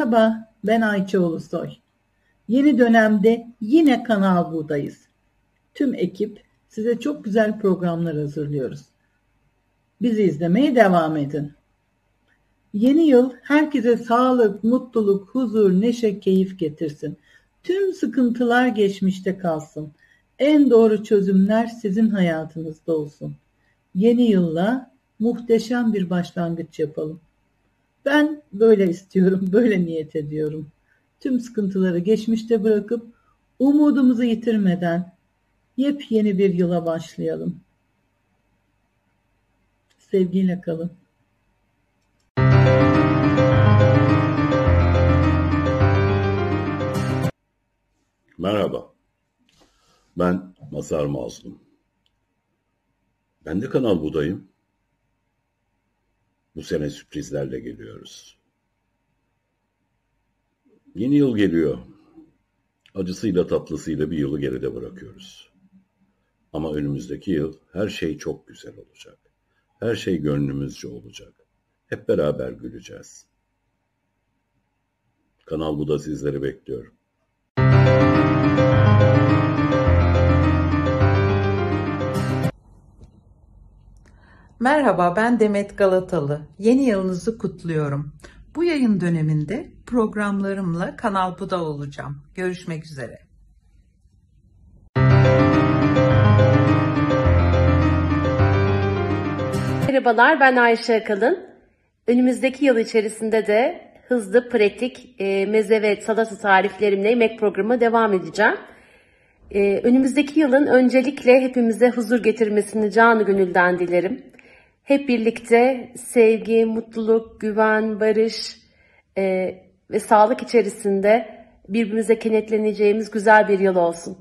Merhaba, ben Ayça Ulusoy. Yeni dönemde yine Kanal Bu'dayız. Tüm ekip size çok güzel programlar hazırlıyoruz. Bizi izlemeye devam edin. Yeni yıl herkese sağlık, mutluluk, huzur, neşe, keyif getirsin. Tüm sıkıntılar geçmişte kalsın. En doğru çözümler sizin hayatınızda olsun. Yeni yılla muhteşem bir başlangıç yapalım. Ben böyle istiyorum, böyle niyet ediyorum. Tüm sıkıntıları geçmişte bırakıp umudumuzu yitirmeden yepyeni bir yıla başlayalım. Sevgiyle kalın. Merhaba, ben Mazhar Mazlum. Ben de Kanal Bu'dayım. Bu sene sürprizlerle geliyoruz. Yeni yıl geliyor. Acısıyla tatlısıyla bir yılı geride bırakıyoruz. Ama önümüzdeki yıl her şey çok güzel olacak. Her şey gönlümüzce olacak. Hep beraber güleceğiz. Kanal Bu'da sizleri bekliyorum. Merhaba, ben Demet Galatalı. Yeni yılınızı kutluyorum. Bu yayın döneminde programlarımla Kanal Bu'da olacağım. Görüşmek üzere. Merhabalar, ben Ayşe Akalın. Önümüzdeki yıl içerisinde de hızlı, pratik, meze ve salata tariflerimle yemek programı devam edeceğim. Önümüzdeki yılın öncelikle hepimize huzur getirmesini canı gönülden dilerim. Hep birlikte sevgi, mutluluk, güven, barış ve sağlık içerisinde birbirimize kenetleneceğimiz güzel bir yıl olsun.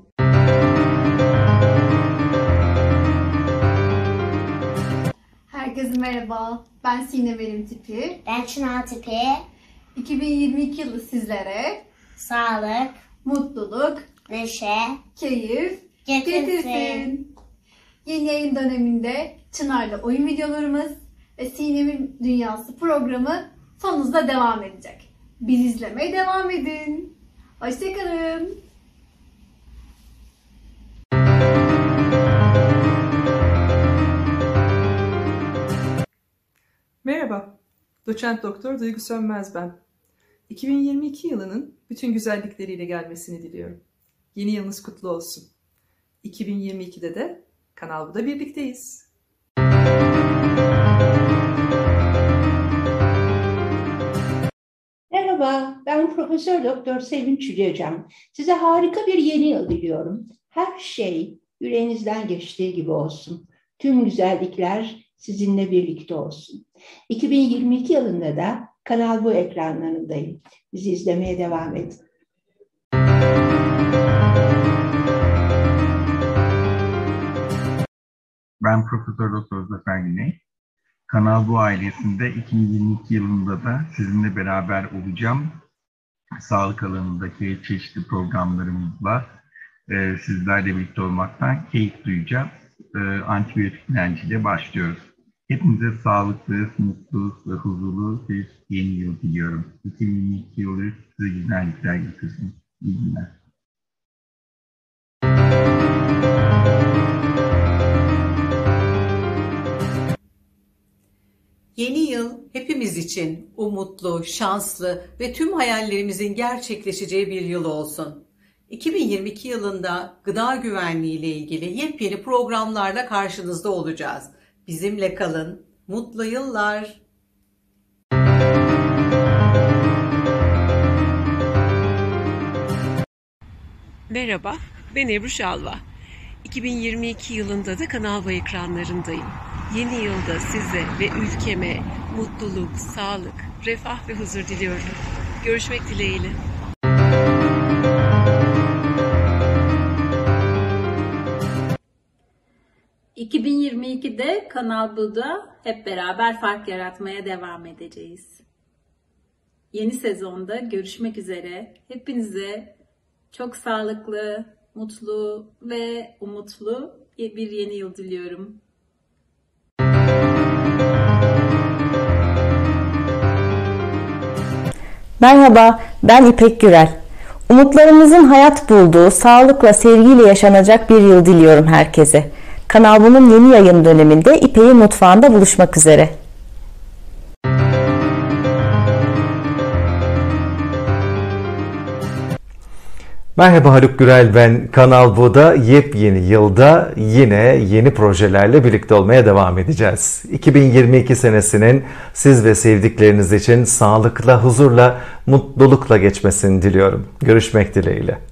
Herkese merhaba, ben Sinem Erim Tipi. Ben Çınar Tipi. 2022 yılı sizlere Sağlık, mutluluk, neşe, keyif getirsin. Yeni yayın döneminde Çınar'la oyun videolarımız ve Sinem'in Dünyası programı son hızla devam edecek. Bizi izlemeye devam edin. Hoşçakalın. Merhaba, Doçent Doktor Duygu Sönmez ben. 2022 yılının bütün güzellikleriyle gelmesini diliyorum. Yeni yılınız kutlu olsun. 2022'de de Kanal Bu'da birlikteyiz. Merhaba, ben Profesör Doktor Sevinç Yücecem. Size harika bir yeni yıl diliyorum. Her şey yüreğinizden geçtiği gibi olsun. Tüm güzellikler sizinle birlikte olsun. 2022 yılında da Kanal Bu ekranlarındayım. Bizi izlemeye devam edin. Ben Profesör Doktor Zafer Güney. Kanal Bu ailesinde 2022 yılında da sizinle beraber olacağım. Sağlık alanındaki çeşitli programlarımızla sizlerle birlikte olmaktan keyif duyacağız. Antibiyotik direnciyle başlıyoruz. Hepinize sağlıklı, mutlu ve huzurlu bir yeni yıl diliyorum. 2022 yılı size güzellikler getirsin. İyi günler. Yeni yıl hepimiz için umutlu, şanslı ve tüm hayallerimizin gerçekleşeceği bir yıl olsun. 2022 yılında gıda güvenliği ile ilgili yepyeni programlarla karşınızda olacağız. Bizimle kalın, mutlu yıllar. Merhaba, ben Ebru Şalva. 2022 yılında da Kanal Bu ekranlarındayım. Yeni yılda size ve ülkeme mutluluk, sağlık, refah ve huzur diliyorum. Görüşmek dileğiyle. ...2022'de Kanal Bu'da hep beraber fark yaratmaya devam edeceğiz. Yeni sezonda görüşmek üzere. Hepinize çok sağlıklı, mutlu ve umutlu bir yeni yıl diliyorum. Merhaba, ben İpek Gürel. Umutlarımızın hayat bulduğu, sağlıkla, sevgiyle yaşanacak bir yıl diliyorum herkese. Kanal Bu'nun yeni yayın döneminde İpek'in mutfağında buluşmak üzere. Merhaba, Haluk Gürel ben. Kanal Bu'da yepyeni yılda yine yeni projelerle birlikte olmaya devam edeceğiz. 2022 senesinin siz ve sevdikleriniz için sağlıkla, huzurla, mutlulukla geçmesini diliyorum. Görüşmek dileğiyle.